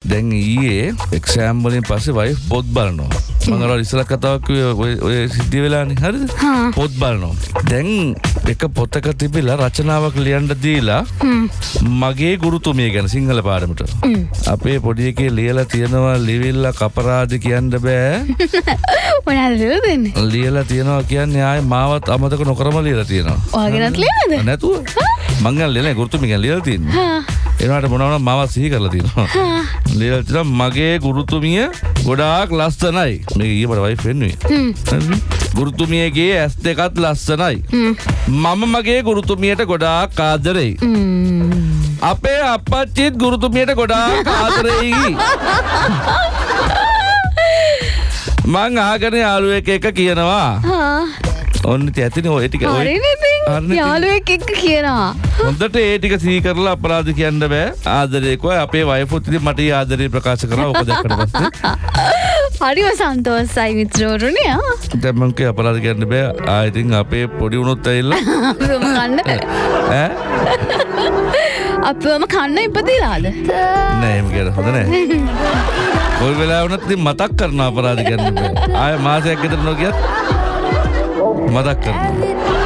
දැන් ඊයේ එක්සෑම් වලින් පස්සේ වයිෆ් පොත් බලනවා. මම අර ඉස්සලා කතාවක් ඔය සිද්ධ වෙලානේ හරිද? පොත් බලනවා. දැන් එක පොතක තිබිලා රචනාවක් ලියන්න දීලා මගේ ගුරුතුමිය ගැන සිංහල පාඩමට. අපේ පොඩි එකේ ලියලා තියනවා ලිවිල්ලා කපරාදි කියන්න බෑ. මොනවද දෙන්නේ? ලියලා තියනවා කියන්නේ ආයේ මාවත් අමතක නොකරම ලියලා තියනවා. ඔයාගෙනත් ලියනද? නැතුව. මං ගන්න ලියලා ගුරුතුමිය ගැන ලියලා තියන්නේ. එනවාට මොනවා නම් මාවත් සිහි කරලා තියනවා. ලියලා තියනවා මගේ ගුරුතුමිය ගොඩාක් ලස්සනයි. මේක ඊයේ මට වයිෆ් වෙන්නේ. ගුරුතුමියගේ ඇස් දෙකත් ලස්සනයි. මම මගේ ගුරුතුමියට ගොඩාක් ආදරෙයි. අපේ අප්පච්චිත් ගුරුතුමියට ගොඩාක් ආදරෙයි. මං ආගෙන යාළුවෙක් එක්ක කියනවා. ඔන්න ඉතින් ඇතිනේ ඔය ටික ඔය යාළුවෙක් එක්ක කියනවා. හොඳට ඒ ටික සිහි කරලා අපරාධ කියන්න බෑ. ආදරේ කොයි අපේ වයිෆුත් ඉතින් මට ඒ ආදරේ ප්‍රකාශ කරනවා. ඔක දැක්කට පස්සේ හරිම සන්තෝෂයි මිත්‍රවරුනි. දැන් මං කිය අපරාධ කියන්න බෑ. ඉතින් අපේ පොඩි උණුත් ඇවිල්ලා කන්න ඈ අපවම කන්න ඉපදිලාද? නෑ එහෙම කියන හොඳ නෑ. කොයි වෙලාවුණත් ඉතින් මතක් කරනවා අපරාධ කියන්න බෑ. ආය මාසයක් ගෙදර නොගියත් මතක් කරනවා.